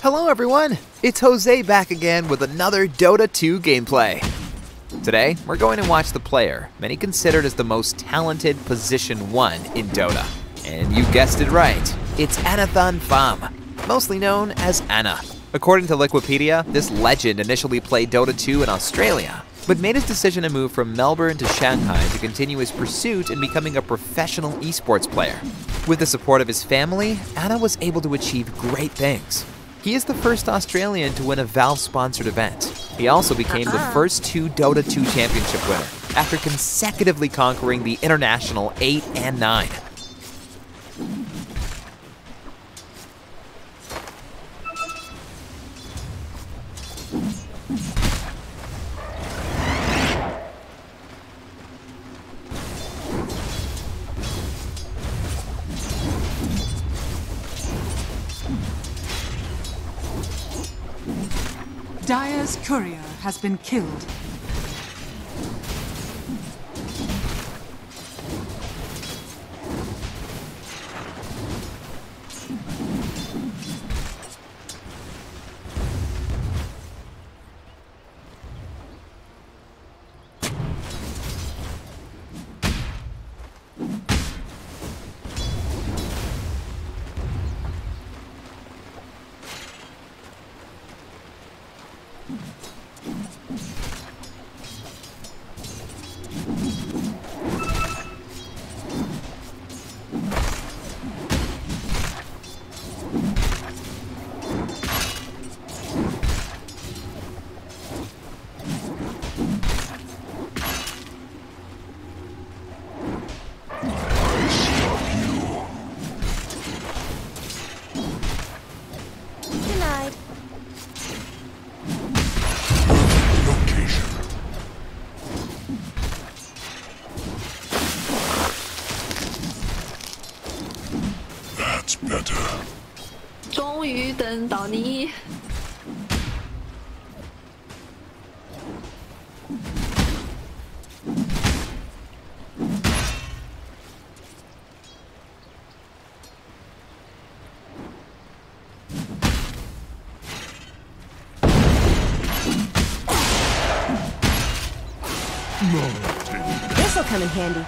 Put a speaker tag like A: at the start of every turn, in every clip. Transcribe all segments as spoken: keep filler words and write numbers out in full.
A: Hello everyone, it's Jose back again with another Dota two gameplay. Today, we're going to watch the player, many considered as the most talented position one in Dota. And you guessed it right, it's Anathan Pham, mostly known as Ana. According to Wikipedia, this legend initially played Dota two in Australia, but made his decision to move from Melbourne to Shanghai to continue his pursuit in becoming a professional esports player. With the support of his family, Ana was able to achieve great things. He is the first Australian to win a Valve-sponsored event. He also became the first two Dota two championship winner, after consecutively conquering the International eight and nine.
B: Dire's courier has been killed.
C: Better.
D: 终于等到你。
E: This'll come in handy.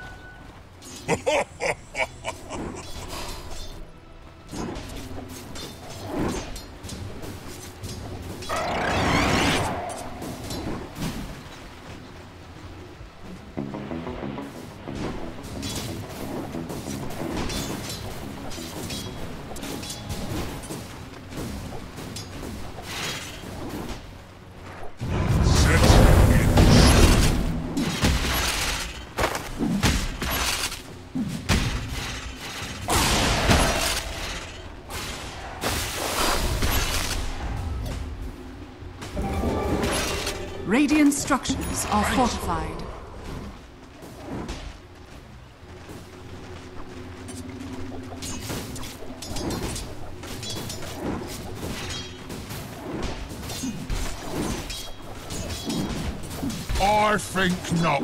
B: Radiant structures are fortified.
C: I think not.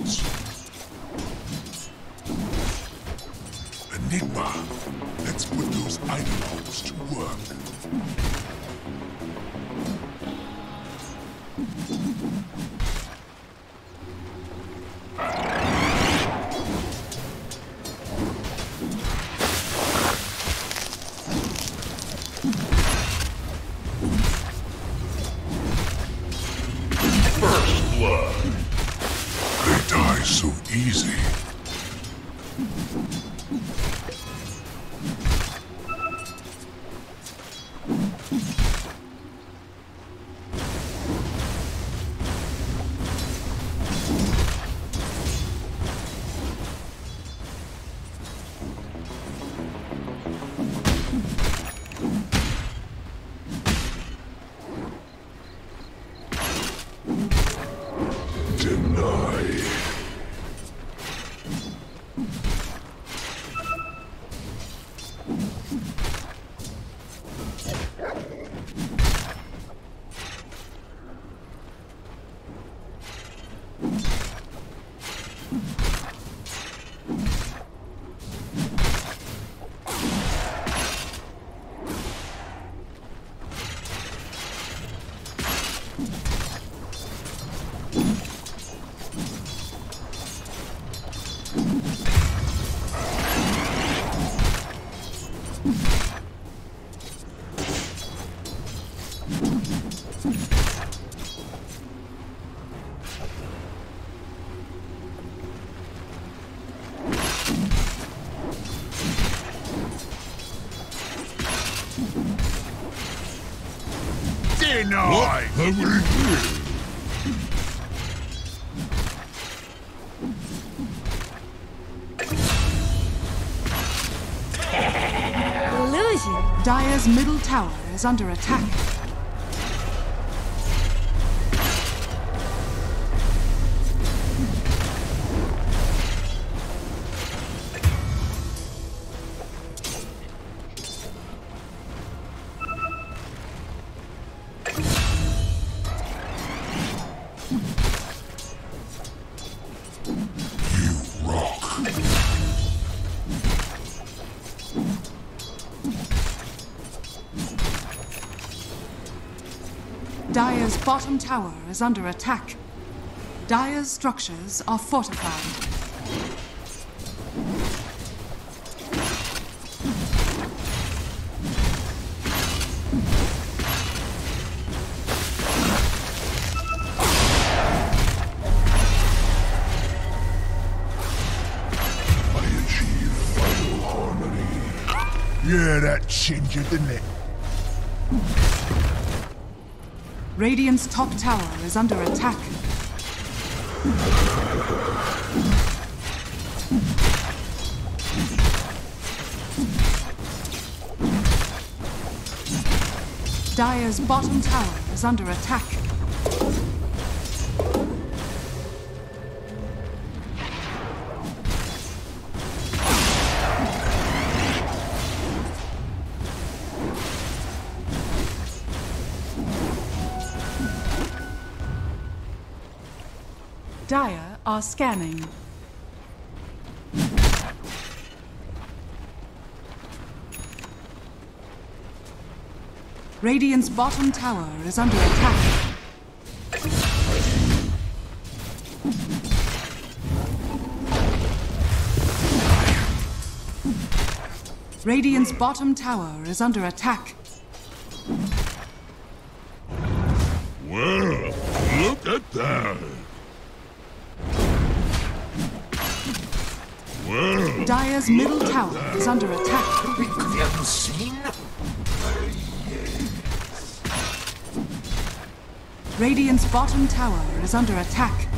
C: Enigma, let's put those ideologues to work. First blood. They die so easy. Denied! What have we here?
E: Illusion.
B: Dire's middle tower is under attack. Dire's bottom tower is under attack. Dire's structures are fortified.
C: I achieve final harmony. Yeah, that changed it, didn't it?
B: Radiant's top tower is under attack. Dire's bottom tower is under attack. Dire are scanning. Radiant's bottom tower is under attack. Radiant's bottom tower is under attack.
C: Well, look at that. Well,
B: Dire's middle tower is under attack.
C: have you seen?
B: Radiant's bottom tower is under attack.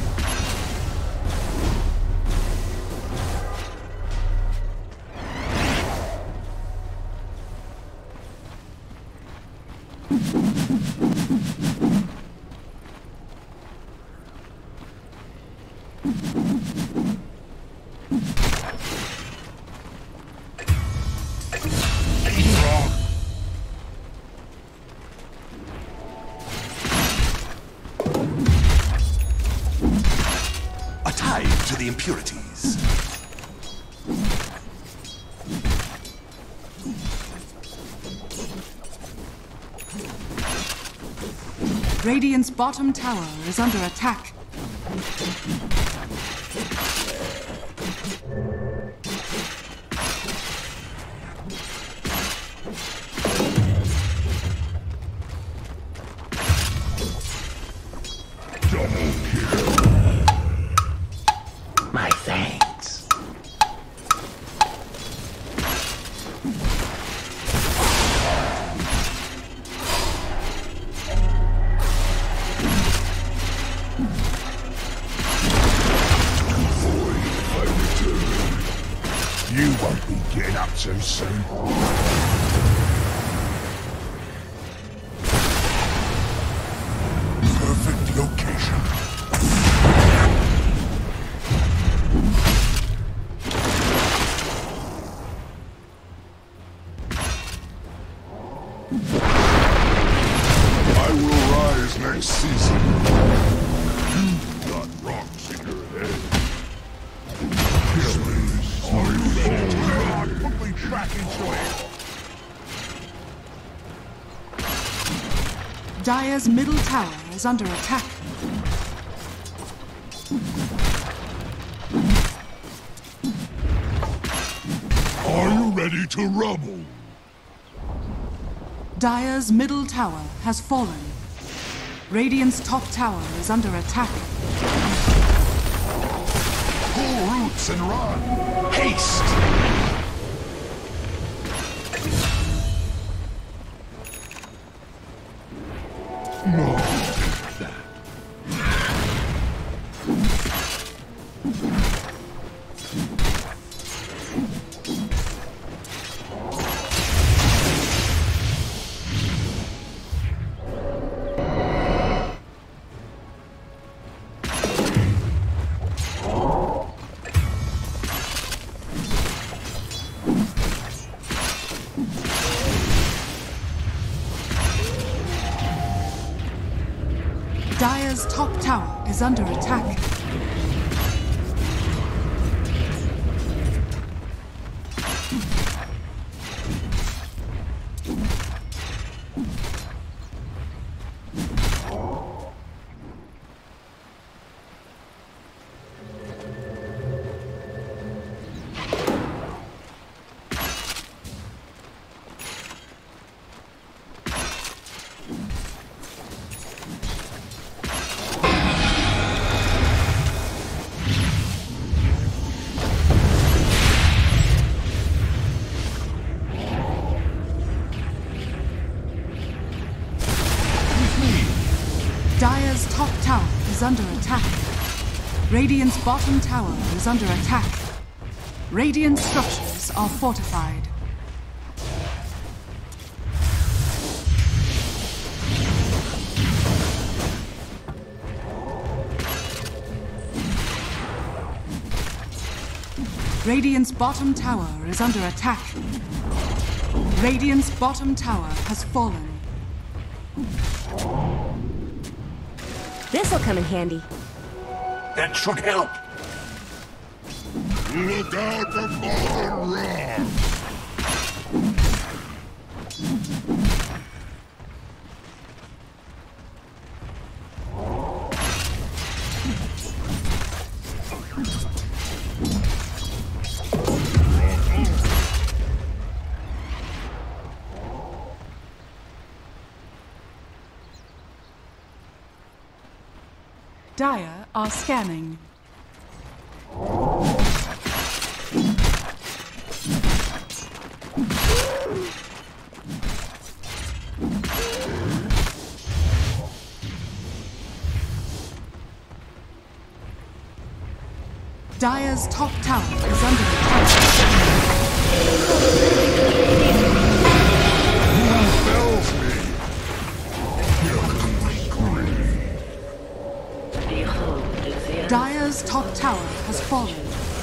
F: To the impurities.
B: Radiant's bottom tower is under attack.
C: Double kill.
F: My thanks.
C: You won't be getting up too soon. Perfect location. I will rise next season. You've got rocks in your head. Kill me. Are you ready to run? Put me back into it.
B: Dire's middle tower is under attack.
C: Are you ready to rumble?
B: Dire's middle tower has fallen. Radiant's top tower is under attack.
C: Pull roots and run.
F: Haste!
B: Dire's top tower is under attack. Dire's top tower is under attack. Radiant's bottom tower is under attack. Radiant structures are fortified. Radiant's bottom tower is under attack. Radiant's bottom tower has fallen.
E: This'll come in handy.
F: That should help.
C: Look out for Fallen Rock!
B: Dire are scanning. Dire's top tower is under attack.
C: Who fells me?
B: Dire's top tower has fallen.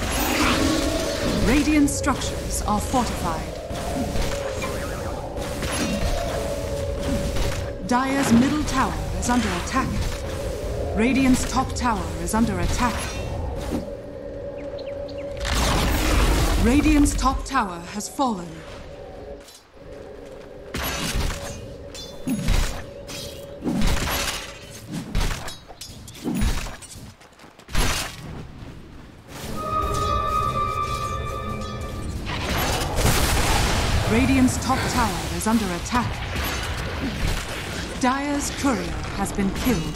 B: Radiant structures are fortified. Dire's middle tower is under attack. Radiant's top tower is under attack. Radiant's top tower has fallen. Radiant's top tower is under attack. Dire's courier has been killed.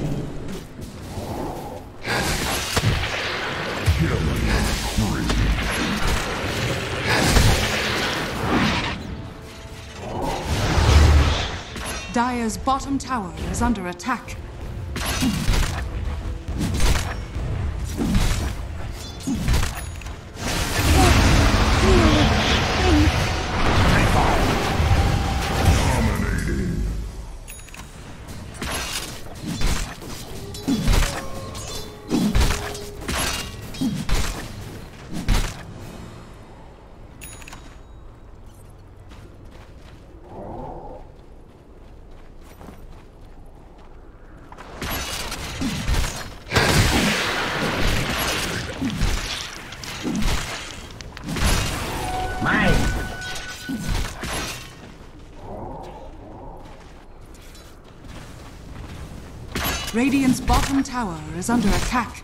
B: Dire's bottom tower is under attack. Radiant's bottom tower is under attack.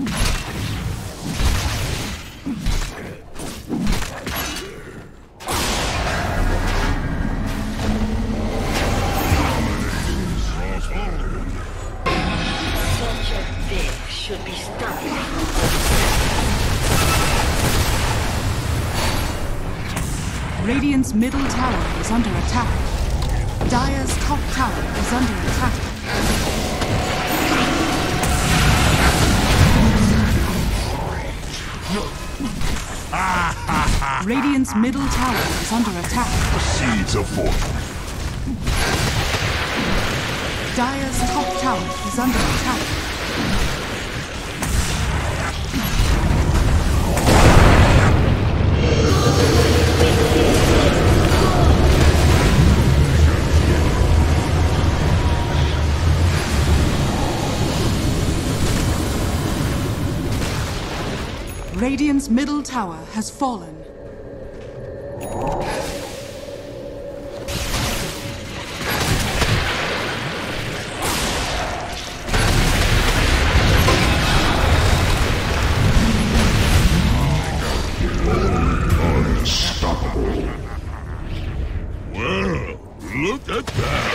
G: Such a thing should be stopped.
B: Radiant's middle tower is under attack. Dire's top tower is under attack. Radiant's middle tower is under attack.
C: Seeds of fortune.
B: Dire's top tower is under attack. Radiant's middle tower has fallen.
C: Unstoppable. Well, look at that.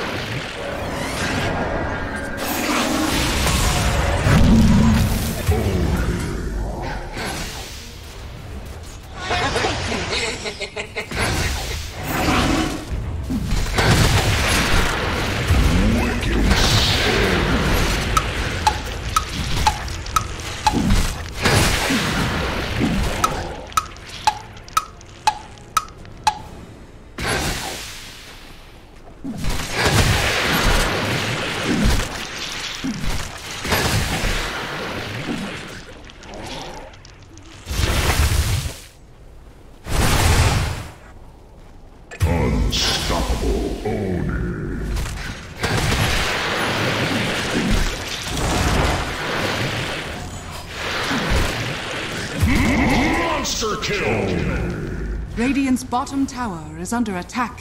C: Unstoppable Oni. Monster kill!
B: Radiant's bottom tower is under attack.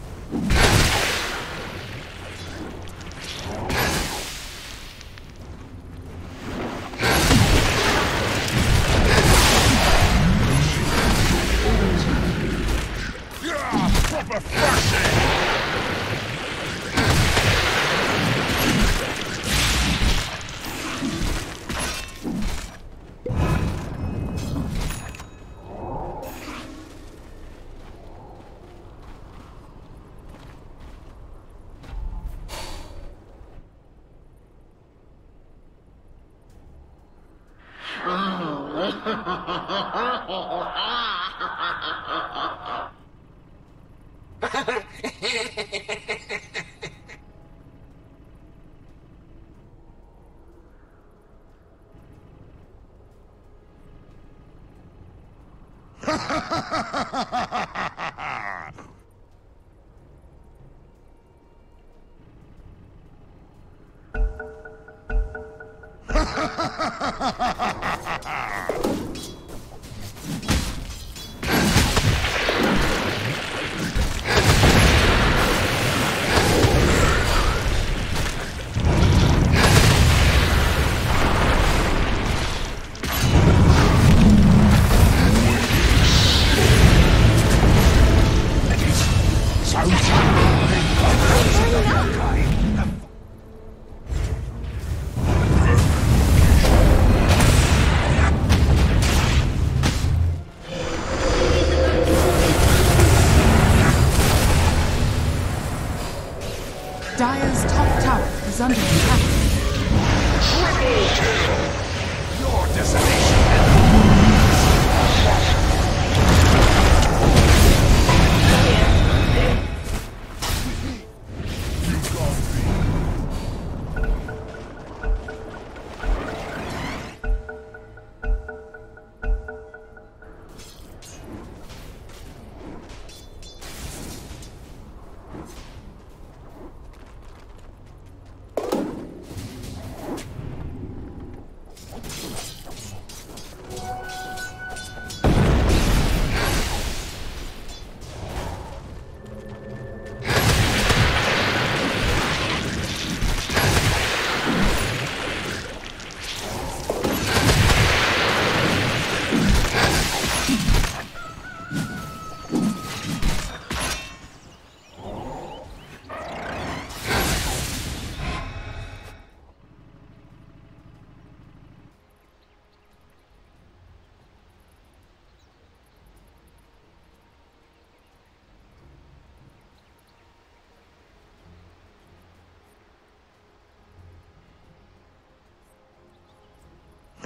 B: Dire's top tower is under attack.
C: Triple kill! Your desolation.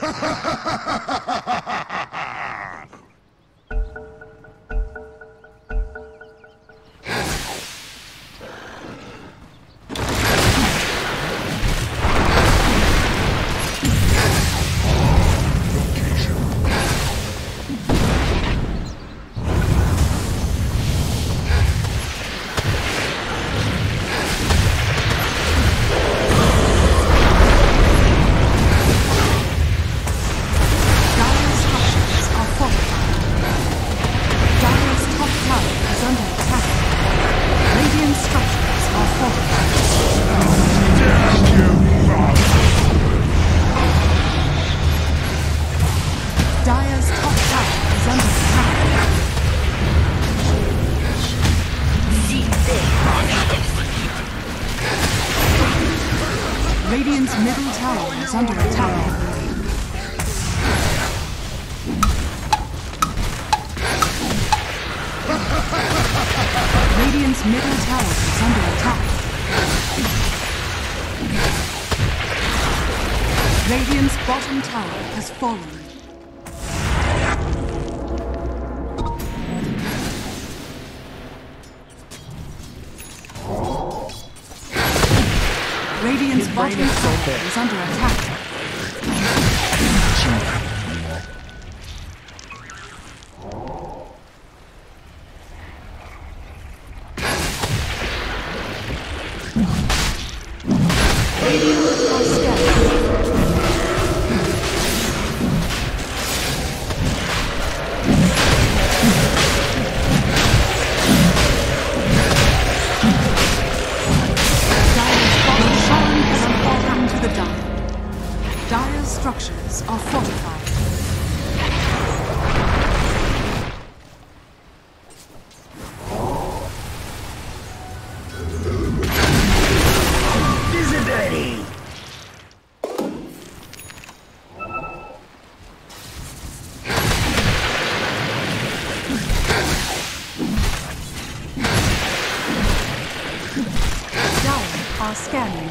B: Radiant's middle tower is under attack. Radiant's middle tower is under attack. Radiant's bottom tower has fallen. Radiant's bottom tower is under attack. Radiant are scared. Dire's structures are fortified.
G: Visibility!
B: Dire are scanning.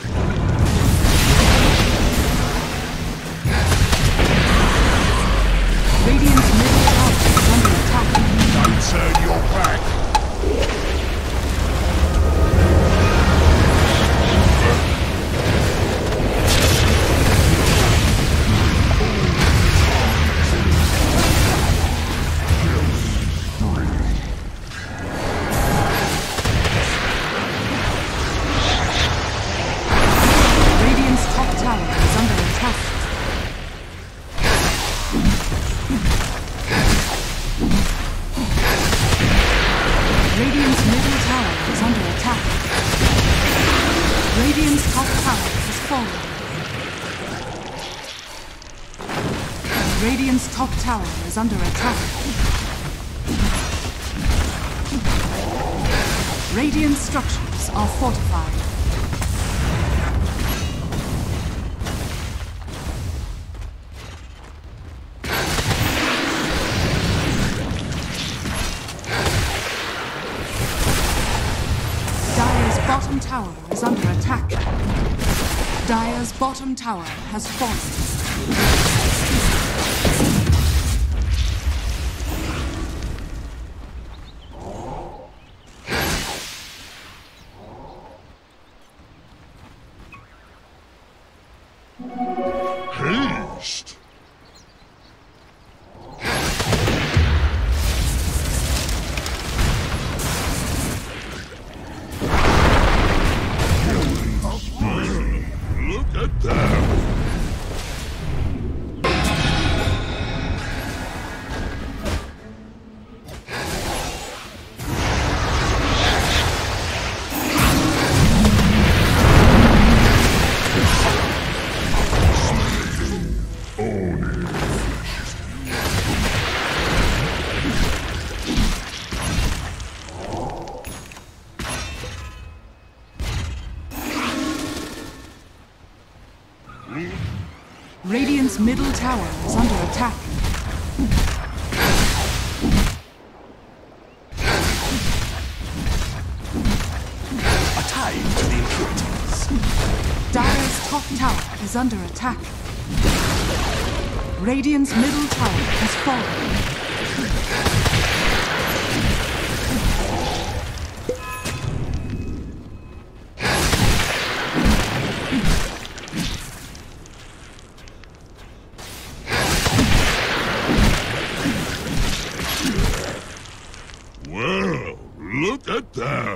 B: Radiant's middle tower is under attack.
C: Don't turn your back.
B: Radiant's top tower is under attack. Radiant's middle tower is under attack. Radiant's top tower has fallen. Radiant's top tower is under attack. Radiant structures are fortified. Bottom tower is under attack. Dire's bottom tower has fallen.
C: Haste. Look at them.
B: Radiant's middle tower is under attack.
F: A time to the impurities.
B: Dire's top tower is under attack. Radiant's middle tower has fallen.
C: Well, look at that.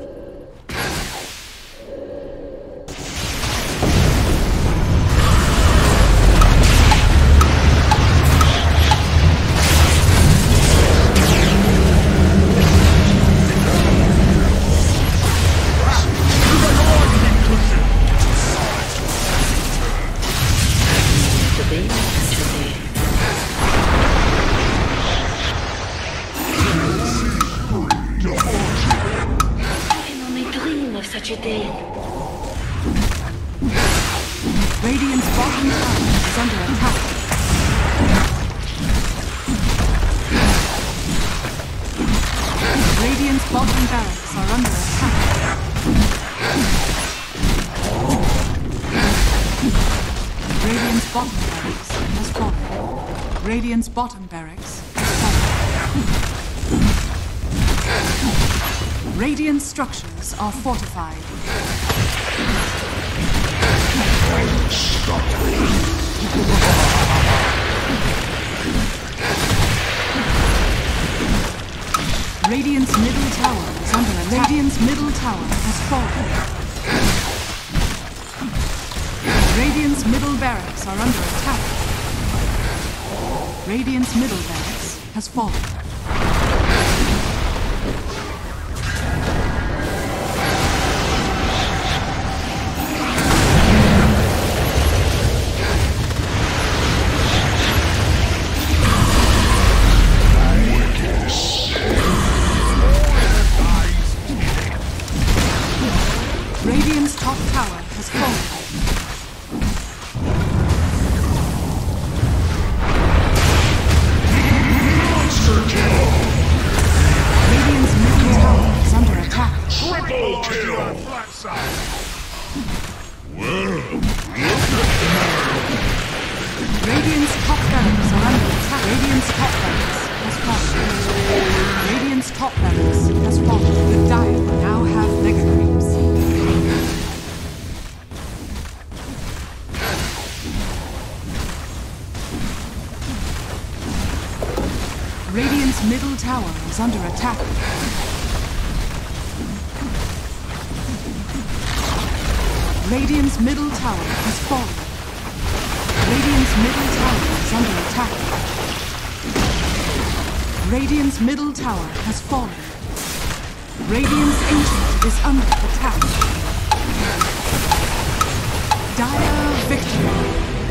G: Such a day.
B: Radiant's bottom tower is under attack. Radiant's bottom barracks are under attack. Radiant's bottom barracks has fallen. Radiant's bottom barracks has fallen. Radiant structures are fortified. Radiant's middle tower is under attack. Radiant's middle tower has fallen. Radiant's middle barracks are under attack. Radiant's middle barracks has fallen. Radiant's top tower has fallen.
C: Monster kill!
B: Radiant's middle tower is under attack.
C: Triple kill! Flat side. Well, look at that!
B: Radiant's top barracks are under attack. Radiant's top barracks has fallen. Radiant's top barracks has fallen. The Dire now have mega creeps. Radiant's middle tower is under attack. Radiant's middle tower has fallen. Radiant's middle tower is under attack. Radiant's middle tower has fallen. Radiant's ancient is under attack. Dire victory.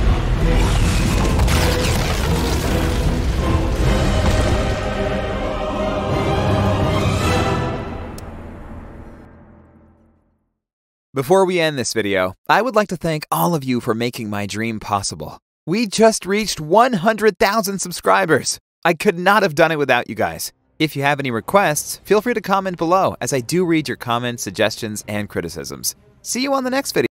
A: Before we end this video, I would like to thank all of you for making my dream possible. We just reached one hundred thousand subscribers. I could not have done it without you guys. If you have any requests, feel free to comment below, as I do read your comments, suggestions, and criticisms. See you on the next video.